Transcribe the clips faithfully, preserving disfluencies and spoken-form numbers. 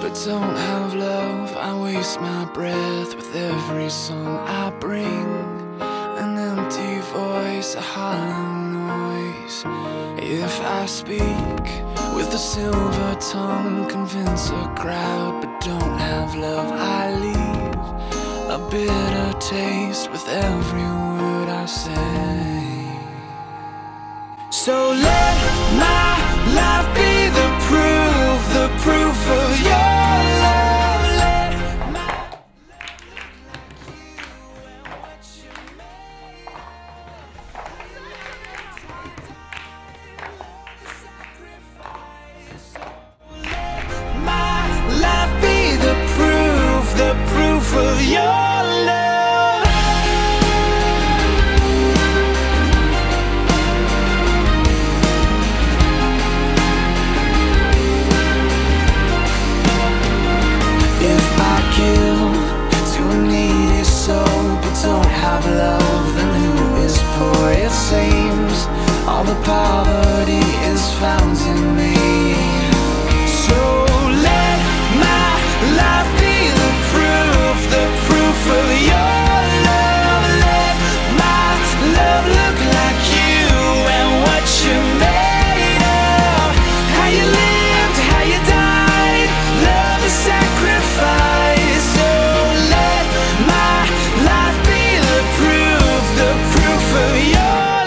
but don't have love. I waste my breath with every song I bring. An empty voice, a hollow noise. If I speak with a silver tongue, convince a crowd, but don't have love, I leave a bitter taste with every word I say. So let my life be the proof, the proof of your love. Let my life be the proof, the proof of your love. All the poverty is found in me. So let my life be the proof, the proof of your love. Let my love look like you and what you're made of. How you lived, how you died, love is sacrifice. So let my life be the proof, the proof of your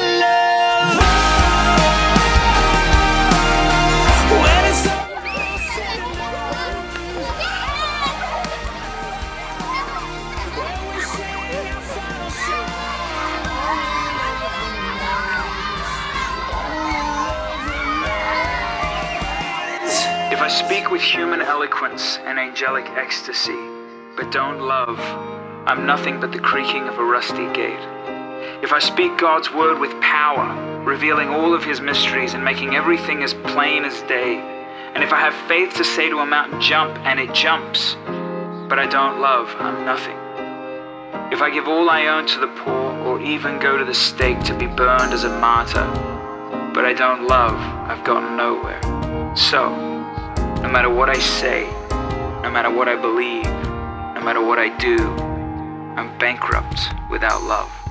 If I speak with human eloquence and angelic ecstasy, but don't love, I'm nothing but the creaking of a rusty gate. If I speak God's word with power, revealing all of his mysteries and making everything as plain as day, and if I have faith to say to a mountain, jump, and it jumps, but I don't love, I'm nothing. If I give all I own to the poor, or even go to the stake to be burned as a martyr, but I don't love, I've gotten nowhere. So, no matter what I say, no matter what I believe, no matter what I do, I'm bankrupt without love.